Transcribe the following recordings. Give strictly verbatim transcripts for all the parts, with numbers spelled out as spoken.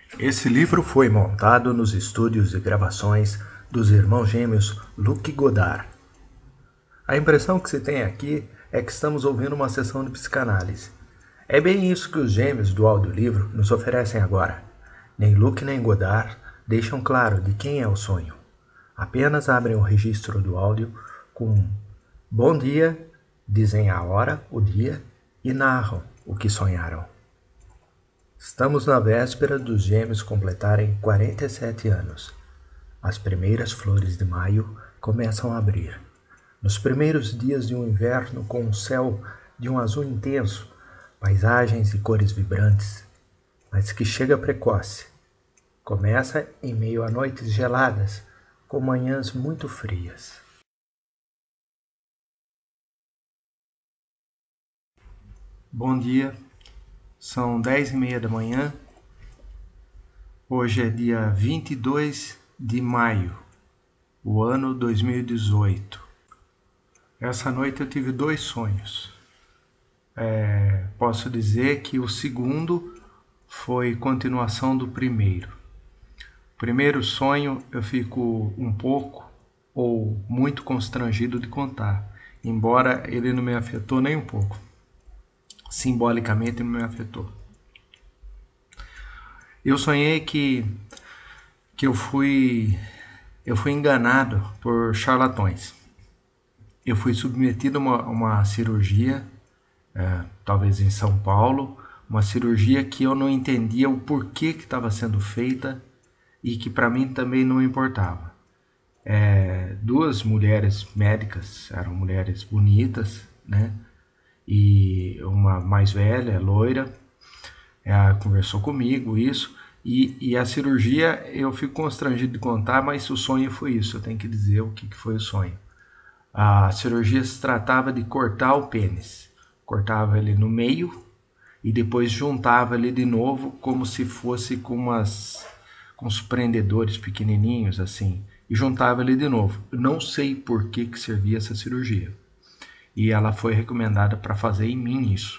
Esse livro foi montado nos estúdios de gravações dos irmãos gêmeos Luc Godard. A impressão que se tem aqui é que estamos ouvindo uma sessão de psicanálise. É bem isso que os gêmeos do audiolivro nos oferecem agora. Nem Luc nem Godard deixam claro de quem é o sonho. Apenas abrem o registro do áudio com bom dia, dizem a hora, o dia e narram o que sonharam. Estamos na véspera dos gêmeos completarem quarenta e sete anos. As primeiras flores de maio começam a abrir. Nos primeiros dias de um inverno com o céu de um azul intenso, paisagens e cores vibrantes, mas que chega precoce. Começa em meio a noites geladas, com manhãs muito frias. Bom dia, são dez e meia da manhã. Hoje é dia vinte e dois de maio, o ano dois mil e dezoito. Essa noite eu tive dois sonhos. É, posso dizer que o segundo foi continuação do primeiro. O primeiro sonho eu fico um pouco ou muito constrangido de contar, embora ele não me afetou nem um pouco. Simbolicamente não me afetou. Eu sonhei que, que eu, fui, eu fui enganado por charlatões. Eu fui submetido a uma, uma cirurgia, é, talvez em São Paulo, uma cirurgia que eu não entendia o porquê que estava sendo feita e que para mim também não importava. É, duas mulheres médicas, eram mulheres bonitas, né? E uma mais velha, loira, ela conversou comigo isso, e, e a cirurgia eu fico constrangido de contar, mas o sonho foi isso, eu tenho que dizer o que, que foi o sonho. A cirurgia se tratava de cortar o pênis, cortava ele no meio e depois juntava ele de novo como se fosse com, umas, com os prendedores pequenininhos assim, e juntava ele de novo. Eu não sei por que, que servia essa cirurgia. E ela foi recomendada para fazer em mim isso.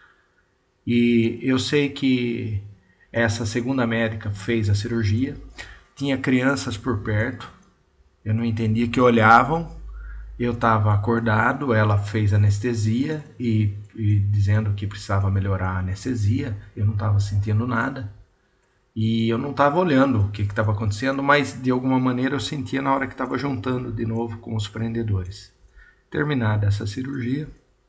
E eu sei que essa segunda médica fez a cirurgia, tinha crianças por perto, eu não entendia que olhavam, eu estava acordado, ela fez anestesia e, e dizendo que precisava melhorar a anestesia, eu não estava sentindo nada. E eu não estava olhando o que estava acontecendo, mas de alguma maneira eu sentia na hora que estava juntando de novo com os prendedores. Terminada essa cirurgia,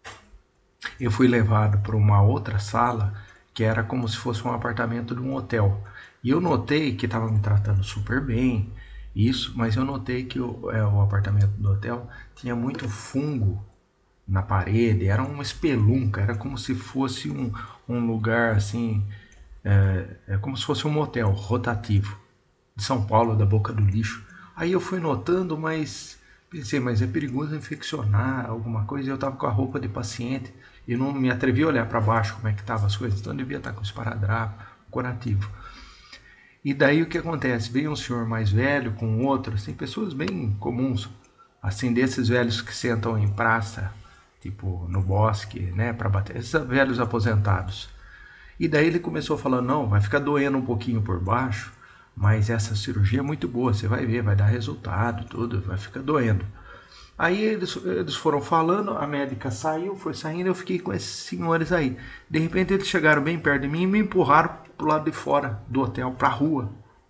eu fui levado para uma outra sala que era como se fosse um apartamento de um hotel. E eu notei que estava me tratando super bem, isso, mas eu notei que o, é, o apartamento do hotel tinha muito fungo na parede, era uma espelunca, era como se fosse um, um lugar assim, é, é como se fosse um motel rotativo de São Paulo, da Boca do Lixo. Aí eu fui notando, mas pensei, mas é perigoso infeccionar alguma coisa. Eu estava com a roupa de paciente e não me atrevi a olhar para baixo como é que estavam as coisas. Então eu devia estar com esparadrapo, curativo. E daí o que acontece? Veio um senhor mais velho com outro, assim, pessoas bem comuns, assim, desses velhos que sentam em praça, tipo no bosque, né, para bater, esses velhos aposentados. E daí ele começou falando, não, vai ficar doendo um pouquinho por baixo, mas essa cirurgia é muito boa, você vai ver, vai dar resultado, tudo, vai ficar doendo. Aí eles, eles foram falando, a médica saiu, foi saindo, eu fiquei com esses senhores aí. De repente eles chegaram bem perto de mim e me empurraram pro lado de fora do hotel, pra rua.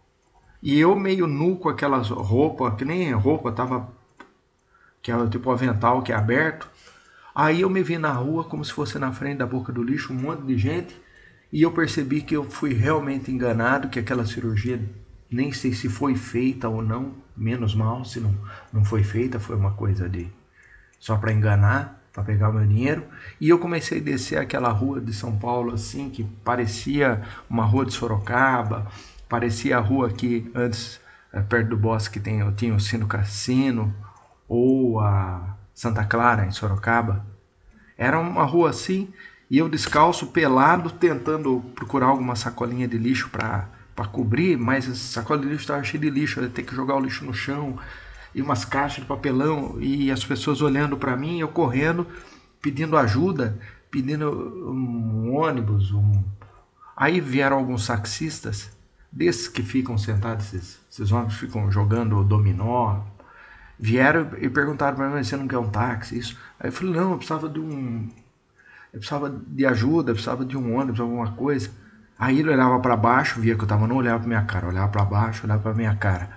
E eu meio nu com aquelas roupas, que nem roupa, tava, que é tipo avental que é aberto. Aí eu me vi na rua como se fosse na frente da Boca do Lixo, um monte de gente. E eu percebi que eu fui realmente enganado, que aquela cirurgia, nem sei se foi feita ou não, menos mal se não, não foi feita, foi uma coisa de só para enganar, para pegar o meu dinheiro. E eu comecei a descer aquela rua de São Paulo, assim, que parecia uma rua de Sorocaba, parecia a rua que antes, perto do bosque, tem, eu tinha o Sino Cassino, ou a Santa Clara, em Sorocaba. Era uma rua assim, e eu descalço, pelado, tentando procurar alguma sacolinha de lixo para cobrir, mas a sacola de lixo estava cheia de lixo, eu ia ter que jogar o lixo no chão, e umas caixas de papelão, e as pessoas olhando para mim, eu correndo, pedindo ajuda, pedindo um ônibus. Um... Aí vieram alguns taxistas, desses que ficam sentados, esses, esses homens ficam jogando dominó, vieram e perguntaram para mim, você não quer um táxi? Isso. Aí eu falei, não, eu precisava de um... Eu precisava de ajuda, eu precisava de um ônibus, alguma coisa. Aí ele olhava para baixo, via que eu tava, não olhava para minha cara, olhava para baixo, olhava para minha cara.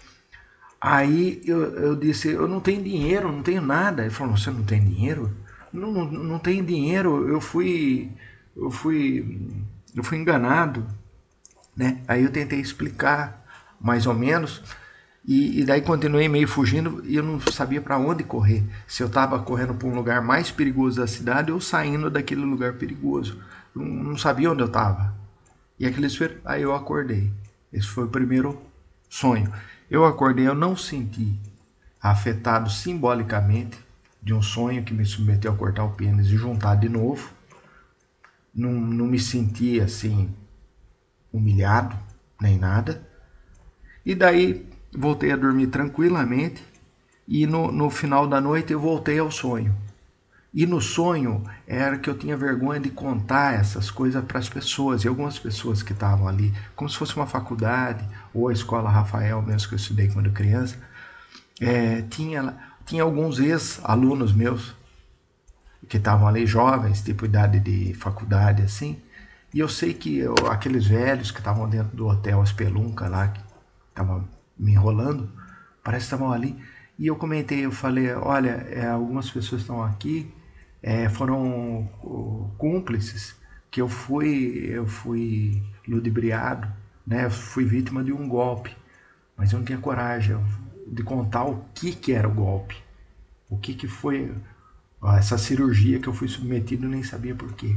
Aí eu, eu disse, eu não tenho dinheiro, não tenho nada. Ele falou, você não tem dinheiro? Não, não, não tenho dinheiro, eu fui, eu fui, eu fui enganado, né? Aí eu tentei explicar, mais ou menos, e, e daí continuei meio fugindo e eu não sabia para onde correr. Se eu estava correndo para um lugar mais perigoso da cidade ou saindo daquele lugar perigoso. Eu não sabia onde eu estava. E aqueles, aí eu acordei. Esse foi o primeiro sonho. Eu acordei, eu não senti afetado simbolicamente de um sonho que me submeteu a cortar o pênis e juntar de novo. Não, não me senti assim humilhado, nem nada. E daí voltei a dormir tranquilamente e no, no final da noite eu voltei ao sonho. E no sonho era que eu tinha vergonha de contar essas coisas para as pessoas. E algumas pessoas que estavam ali, como se fosse uma faculdade, ou a escola Rafael mesmo que eu estudei quando criança, é, tinha, tinha alguns ex-alunos meus que estavam ali, jovens, tipo idade de faculdade, assim. E eu sei que eu, aqueles velhos que estavam dentro do hotel Espelunca lá, que estavam me enrolando, parece que estavam ali. E eu comentei, eu falei, olha, é, algumas pessoas estão aqui, é, foram uh, cúmplices, que eu fui, eu fui ludibriado, né? Eu fui vítima de um golpe, mas eu não tinha coragem de contar o que, que era o golpe, o que, que foi ó, essa cirurgia que eu fui submetido, nem sabia por quê.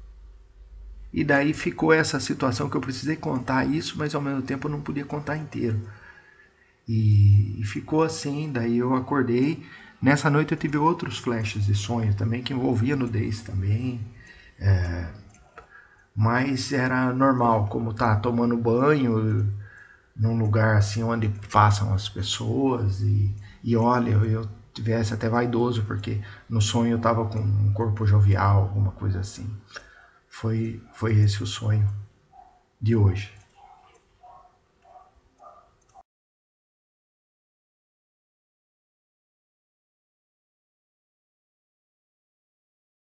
E daí ficou essa situação que eu precisei contar isso, mas ao mesmo tempo eu não podia contar inteiro. E, e ficou assim, daí eu acordei. Nessa noite eu tive outros flashes de sonho também, que envolvia nudez também. É, mas era normal, como tá tomando banho num lugar assim onde passam as pessoas. E, e olha, eu, eu tivesse até vaidoso, porque no sonho eu tava com um corpo jovial, alguma coisa assim. Foi, foi esse o sonho de hoje.